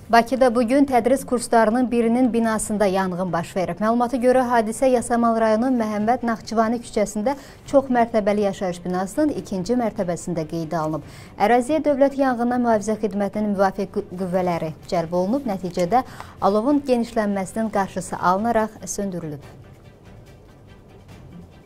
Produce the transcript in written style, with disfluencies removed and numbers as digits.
Bakıda bugün tədris kurslarının birinin binasında yanğın baş verib. Məlumata görə hadisə Yasamal rayonunun Məhəmməd Naxçıvani küçəsində çox mərtəbəli yaşayış binasının 2-ci mərtəbəsində qeydə alınıb. Əraziyə Dövlət Yanğından Mühafizə Xidmətinin müvafiq qüvvələri cəlb olunub. Nəticədə alovun genişlənməsinin qarşısı alınaraq söndürülüb.